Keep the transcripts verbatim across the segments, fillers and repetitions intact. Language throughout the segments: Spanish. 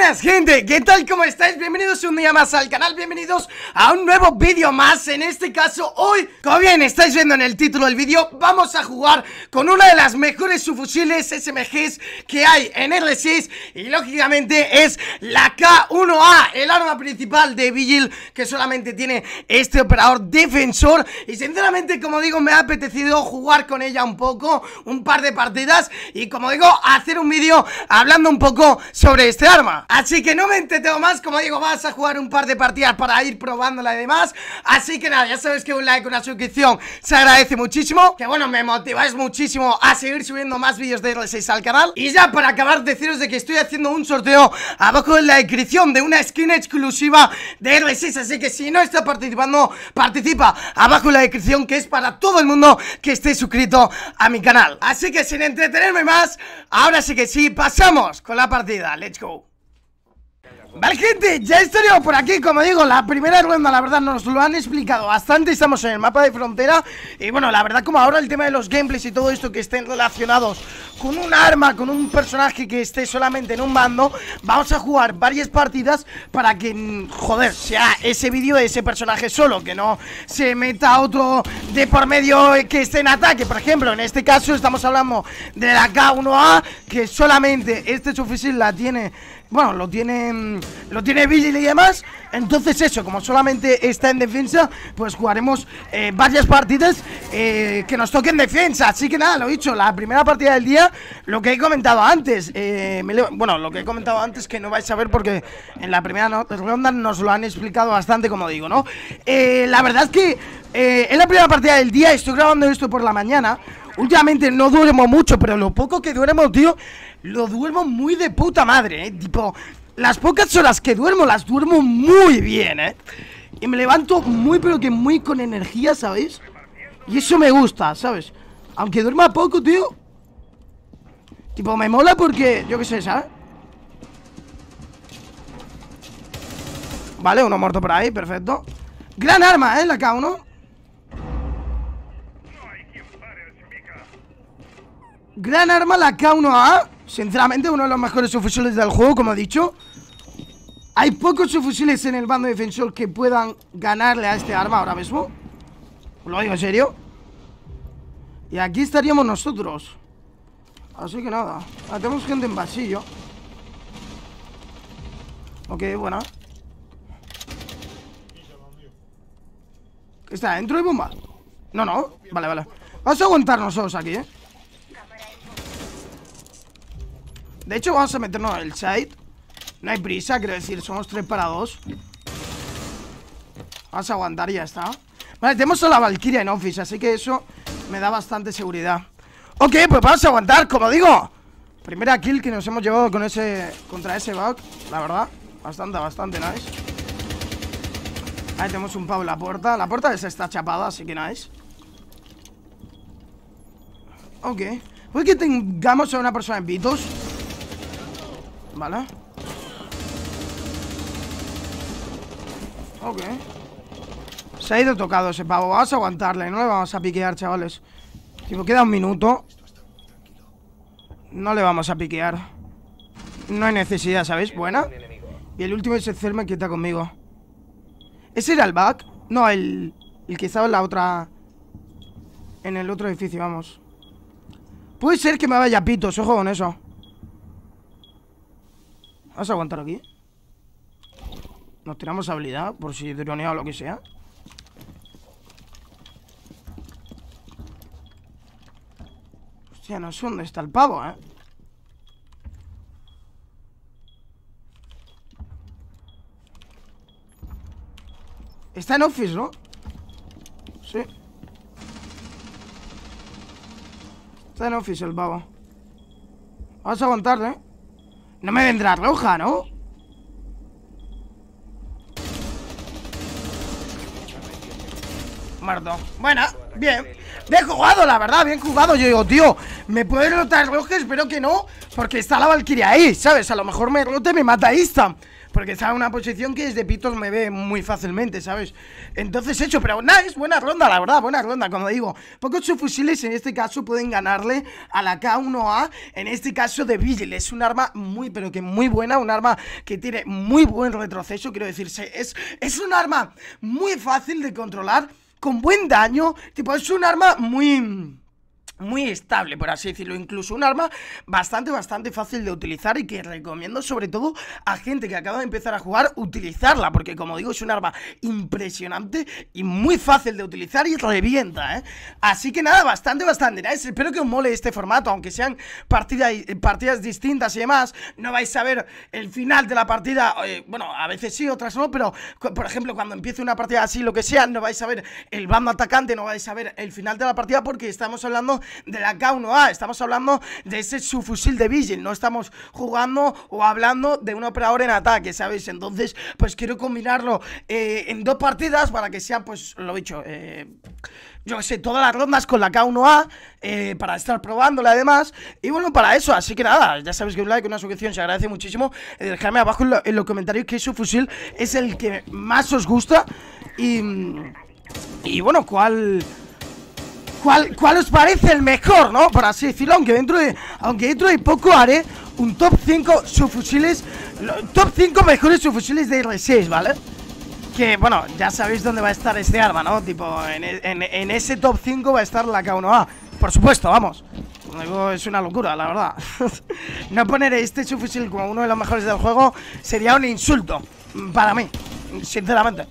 Buenas gente, ¿qué tal? ¿Cómo estáis? Bienvenidos un día más al canal, bienvenidos a un nuevo vídeo más. En este caso hoy, como bien estáis viendo en el título del vídeo, vamos a jugar con una de las mejores subfusiles S M Gs que hay en R seis. Y lógicamente es la K uno A, el arma principal de Vigil, que solamente tiene este operador defensor. Y sinceramente, como digo, me ha apetecido jugar con ella un poco, un par de partidas. Y como digo, hacer un vídeo hablando un poco sobre este arma. Así que no me entretengo más, como digo, vas a jugar un par de partidas para ir probándola y demás. Así que nada, ya sabes que un like, una suscripción se agradece muchísimo. Que bueno, me motiváis muchísimo a seguir subiendo más vídeos de R seis al canal. Y ya para acabar, deciros de que estoy haciendo un sorteo abajo en la descripción de una skin exclusiva de R seis. Así que si no estás participando, participa abajo en la descripción, que es para todo el mundo que esté suscrito a mi canal. Así que sin entretenerme más, ahora sí que sí, pasamos con la partida. Let's go. Vale gente, ya estaríamos por aquí. Como digo, la primera ronda la verdad nos lo han explicado bastante. Estamos en el mapa de frontera. Y bueno, la verdad como ahora el tema de los gameplays y todo esto que estén relacionados con un arma, con un personaje que esté solamente en un bando, vamos a jugar varias partidas para que, joder, sea ese vídeo de ese personaje solo, que no se meta otro de por medio que esté en ataque. Por ejemplo, en este caso estamos hablando de la K uno A, que solamente este subfusil la tiene... Bueno, lo tiene lo tiene Vigil y demás. Entonces eso, como solamente está en defensa, pues jugaremos eh, varias partidas eh, que nos toquen defensa. Así que nada, lo dicho, la primera partida del día, lo que he comentado antes eh, me Bueno, lo que he comentado antes que no vais a ver porque en la primera no, ronda nos lo han explicado bastante, como digo, ¿no? Eh, la verdad es que eh, en la primera partida del día, estoy grabando esto por la mañana. Últimamente no duermo mucho, pero lo poco que duermo, tío, lo duermo muy de puta madre, ¿eh? Tipo, las pocas horas que duermo, las duermo muy bien, ¿eh? Y me levanto muy, pero que muy con energía, ¿sabéis? Y eso me gusta, ¿sabes? Aunque duerma poco, tío. Tipo, me mola porque, yo qué sé, ¿sabes? Vale, uno muerto por ahí, perfecto. Gran arma, ¿eh? La K uno. Gran arma la K uno A. Sinceramente uno de los mejores subfusiles del juego, como he dicho. Hay pocos subfusiles en el bando defensor que puedan ganarle a este arma ahora mismo. Os lo digo en serio. Y aquí estaríamos nosotros. Así que nada, ah, tenemos gente en pasillo. Ok, buena. ¿Está dentro de bomba? No, no, vale, vale. Vamos a aguantar nosotros aquí, eh. De hecho vamos a meternos en el side. No hay prisa, quiero decir, somos tres para dos. Vamos a aguantar y ya está. Vale, tenemos a la Valkyria en office, así que eso me da bastante seguridad. Ok, pues vamos a aguantar, como digo. Primera kill que nos hemos llevado con ese, contra ese bug, la verdad. Bastante, bastante nice. Ahí tenemos un pavo en la puerta. La puerta esa está chapada, así que nice. Ok. Puede que tengamos a una persona en pitos. Vale. Ok. Se ha ido tocado ese pavo. Vamos a aguantarle, no le vamos a piquear, chavales. Tipo, queda un minuto. No le vamos a piquear. No hay necesidad, ¿sabéis? Buena. Y el último es el Cerme que está conmigo. ¿Ese era el back? No, el, el que estaba en la otra... En el otro edificio, vamos. Puede ser que me vaya a pitos, ojo con eso. Vamos a aguantar aquí. Nos tiramos habilidad, por si dronea o lo que sea. Hostia, no sé dónde está el pavo, eh. Está en office, ¿no? Sí. Está en office el pavo. Vamos a aguantarle, ¿eh? No me vendrá roja, ¿no? Muerto. Buena. Bien, bien jugado, la verdad, bien jugado. Yo digo, tío, ¿me puede rotar el rojo? Espero que no, porque está la Valkyria ahí, ¿sabes? A lo mejor me rote y me mata Insta, porque está en una posición que desde pitos me ve muy fácilmente, ¿sabes? Entonces hecho, pero nice, buena ronda, la verdad, buena ronda. Como digo, pocos subfusiles en este caso pueden ganarle a la K uno A, en este caso de Vigil. Es un arma muy, pero que muy buena, un arma que tiene muy buen retroceso, quiero decirse. Es, es un arma muy fácil de controlar, con buen daño, tipo, es un arma muy... muy estable, por así decirlo. Incluso un arma bastante, bastante fácil de utilizar y que recomiendo sobre todo a gente que acaba de empezar a jugar utilizarla, porque como digo, es un arma impresionante y muy fácil de utilizar y revienta, ¿eh? Así que nada, bastante, bastante nice. Espero que os mole este formato, aunque sean partidas, partidas distintas y demás. No vais a ver el final de la partida, eh, bueno, a veces sí, otras no, pero por ejemplo, cuando empiece una partida así, lo que sea, no vais a ver el bando atacante, no vais a ver el final de la partida, porque estamos hablando de la K uno A, estamos hablando de ese subfusil de Vigil, no estamos jugando o hablando de un operador en ataque, ¿sabéis? Entonces, pues quiero combinarlo eh, en dos partidas para que sea, pues, lo dicho, eh, yo que sé, todas las rondas con la K uno A, eh, para estar probándola además. Y bueno, para eso, así que nada, ya sabéis que un like, una suscripción se agradece muchísimo. eh, Dejadme abajo en, lo, en los comentarios qué subfusil es el que más os gusta. Y, y bueno, cuál... ¿Cuál, ¿Cuál os parece el mejor, no? Por así decirlo, aunque dentro de aunque dentro de poco haré un top cinco subfusiles, top cinco mejores subfusiles de R seis, ¿vale? Que, bueno, ya sabéis dónde va a estar este arma, ¿no? Tipo, en, en, en ese top cinco va a estar la K uno A. Por supuesto, vamos. Es una locura, la verdad. No poner este subfusil como uno de los mejores del juego sería un insulto para mí, sinceramente.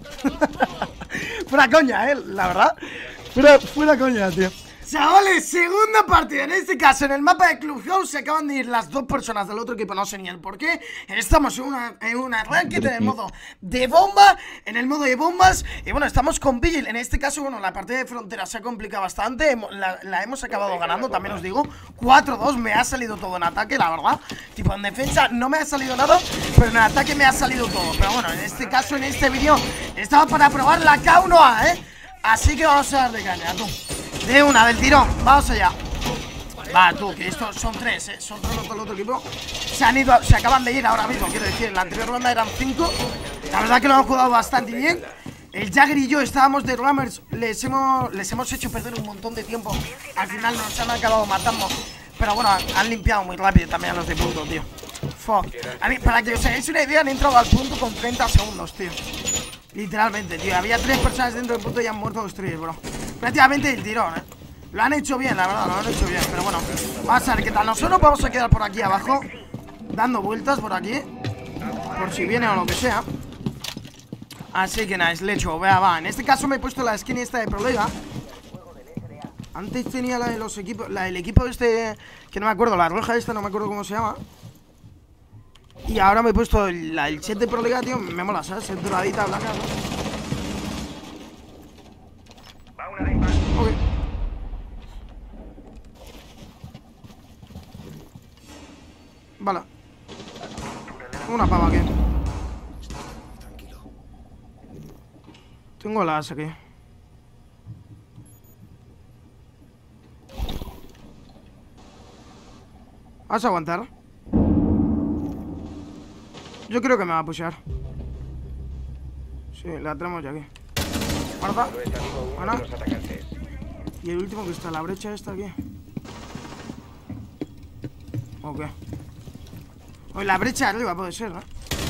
Fuera coña, ¿eh? La verdad. Fuera, fuera coña, tío. Chavales, segunda partida. En este caso, en el mapa de Clubhouse se acaban de ir las dos personas del otro equipo. No sé ni el por qué. Estamos en una, en una ranked en el modo de bomba, en el modo de bombas. Y bueno, estamos con Vigil. En este caso, bueno, la partida de frontera se ha complicado bastante. La, la hemos acabado ganando, también os digo. cuatro dos, me ha salido todo en ataque, la verdad. Tipo, en defensa no me ha salido nada, pero en ataque me ha salido todo. Pero bueno, en este caso, en este vídeo, estaba para probar la K uno A, ¿eh? Así que vamos a darle caña, tú. De una, del tirón, vamos allá. Va, tú, que estos son tres, ¿eh? Son tres los del otro equipo. Se han ido, se acaban de ir ahora mismo, quiero decir. En la anterior ronda eran cinco. La verdad que lo han jugado bastante bien. El Jagger y yo estábamos de Rammers. Les hemos, les hemos hecho perder un montón de tiempo. Al final nos han acabado matando. Pero bueno, han limpiado muy rápido también a los de punto, tío. Fuck. A mí, para que os hagáis una idea, han entrado al punto con treinta segundos, tío. Literalmente, tío, había tres personas dentro del punto y han muerto los tres, bro. Prácticamente el tirón, eh. Lo han hecho bien, la verdad, lo han hecho bien. Pero bueno, vamos a ver qué tal. Nosotros vamos a quedar por aquí abajo, dando vueltas por aquí, por si viene o lo que sea. Así que nada, es lecho, vea, va. En este caso me he puesto la skin esta de Prolega. Antes tenía la de los equipos, la del equipo este, que no me acuerdo, la roja esta, no me acuerdo cómo se llama. Y ahora me he puesto el, el set de Prolega, tío, me mola, ¿sabes? Set doradita, blanca, ¿no? Ok. Vale. Una pava aquí. Tengo las aquí. ¿Vas a aguantar? Yo creo que me va a pushear. Sí, la tenemos ya aquí. Guarda. Buena. Y el último que está, la brecha esta aquí. Ok. O la brecha de arriba puede ser, ¿no?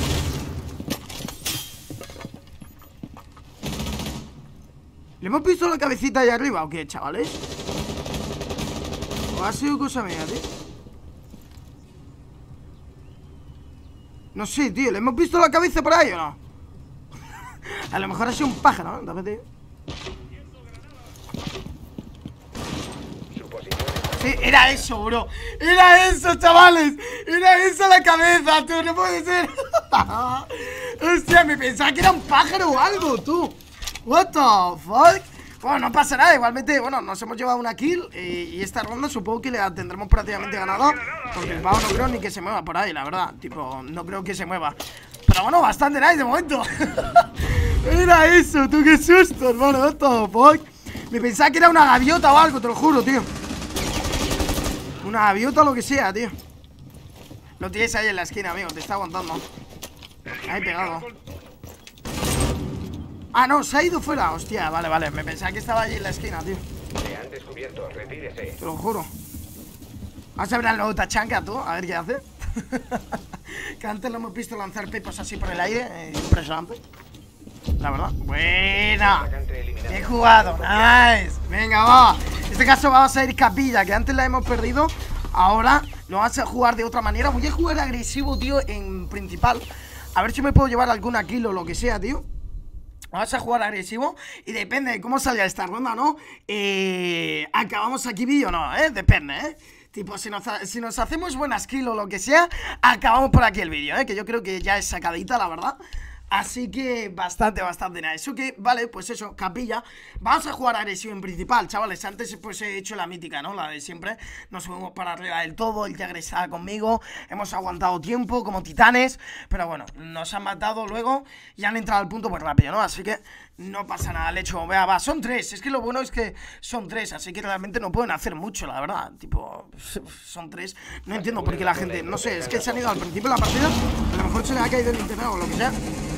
¿Le hemos visto la cabecita ahí arriba o qué, chavales? ¿O ha sido cosa mía, tío? No sé, tío, ¿le hemos visto la cabeza por ahí o no? A lo mejor ha sido un pájaro, ¿no? Tío. Sí, era eso, bro. Era eso, chavales. Era eso la cabeza, tú, no puede ser. Hostia, me pensaba que era un pájaro o algo, tú. What the fuck. Bueno, no pasa nada, igualmente, bueno, nos hemos llevado una kill y, y esta ronda supongo que la tendremos prácticamente ganada. Porque el pavo no creo ni que se mueva por ahí, la verdad. Tipo, no creo que se mueva. Pero bueno, bastante nice de momento. Era eso, tú, qué susto, hermano, what the fuck. Me pensaba que era una gaviota o algo, te lo juro, tío. Una gaviota o lo que sea, tío. Lo tienes ahí en la esquina, amigo, te está aguantando. Ahí pegado. Ah, no, se ha ido fuera, hostia, vale, vale. Me pensaba que estaba ahí en la esquina, tío. Se han descubierto, retírese. Te lo juro. Vamos a ver al nuevo Tachanka, tú, a ver qué hace. Que antes lo hemos visto lanzar pepos así por el aire. eh, Impresionante. La verdad. Buena. Bien jugado, nice. Venga, va. En este caso vamos a ir capilla, que antes la hemos perdido. Ahora lo vamos a jugar de otra manera. Voy a jugar agresivo, tío, en principal. A ver si me puedo llevar alguna kill o lo que sea, tío. Vamos a jugar agresivo y depende de cómo salga esta ronda, ¿no? Eh, acabamos aquí vídeo o no, ¿eh? Depende, ¿eh? Tipo, si nos, si nos hacemos buenas kills o lo que sea, acabamos por aquí el vídeo, ¿eh? Que yo creo que ya es sacadita, la verdad. Así que bastante, bastante nada. Eso que, vale, pues eso, capilla. Vamos a jugar agresivo en principal, chavales. Antes pues he hecho la mítica, ¿no? La de siempre. Nos subimos para arriba del todo, el Jagger estaba conmigo. Hemos aguantado tiempo como titanes. Pero bueno, nos han matado luego y han entrado al punto pues rápido, ¿no? Así que no pasa nada, le echo, vea, va, son tres. Es que lo bueno es que son tres, así que realmente no pueden hacer mucho, la verdad. Tipo, son tres. No entiendo por qué la gente, no sé, es que se han ido al principio de la partida. A lo mejor se les ha caído el internet o lo que sea.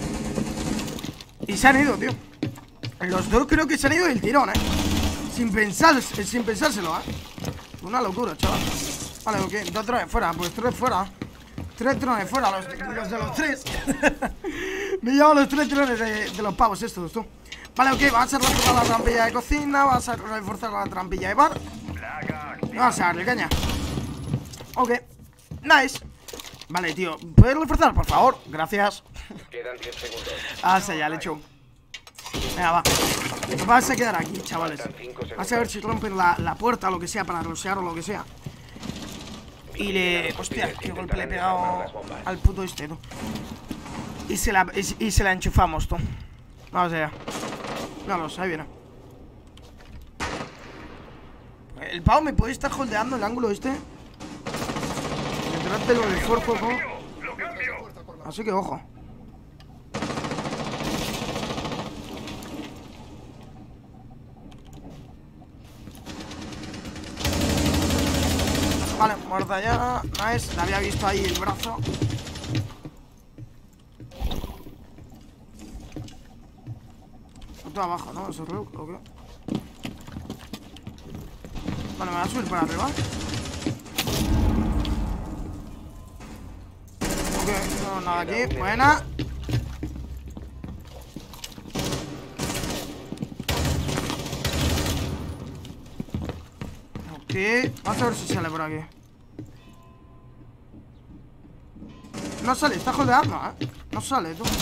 Y se han ido, tío. Los dos creo que se han ido del tirón, eh. Sin pensar, sin pensárselo, eh. Una locura, chaval. Vale, ok, dos drones fuera, pues tres fuera. Tres drones fuera, los, los de los tres. Me llevo los tres drones de, de los pavos estos, tú. Vale, ok, vamos a reforzar la trampilla de cocina. Vamos a reforzar la trampilla de bar. Vamos a darle caña. Ok, nice. Vale, tío, ¿puedes reforzar, por favor? Gracias. Quedan diez segundos. Ah, sí, ya le he hecho. Venga, va. Nos vamos a quedar aquí, chavales. Vamos a ver si rompen la, la puerta o lo que sea para rosear o lo que sea. Y le... Hostia, qué golpe le he pegado al puto este, tú. Y se la, y, y se la enchufamos, tú. Vamos allá. No lo sé, ahí viene. El pavo me puede estar holdeando el ángulo este. Detrás de lo de esfuerzo, ¿no? Así que ojo. Vale, muerta ya. Nice, la había visto ahí el brazo. Todo abajo, ¿no? Ese reloj, ¿o qué? Vale, me voy a subir para arriba. Ok, no, nada aquí. Buena. Ok, vamos a ver si sale por aquí. No sale, está holdeando, ¿eh? No sale, tú.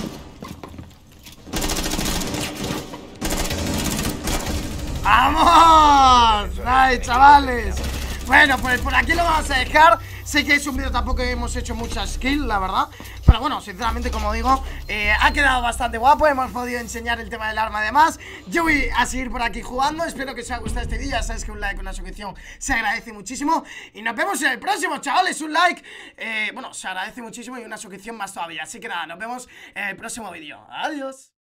¡Vamos! ¡Ay, chavales! Bueno, pues por aquí lo vamos a dejar. Sé que es un vídeo tampoco hemos hecho muchas kills, la verdad. Pero bueno, sinceramente, como digo, eh, ha quedado bastante guapo. Hemos podido enseñar el tema del arma además. Yo voy a seguir por aquí jugando. Espero que os haya gustado este vídeo. Ya sabes que un like, una suscripción se agradece muchísimo. Y nos vemos en el próximo, chavales. Un like, eh, bueno, se agradece muchísimo. Y una suscripción más todavía. Así que nada, nos vemos en el próximo vídeo. Adiós.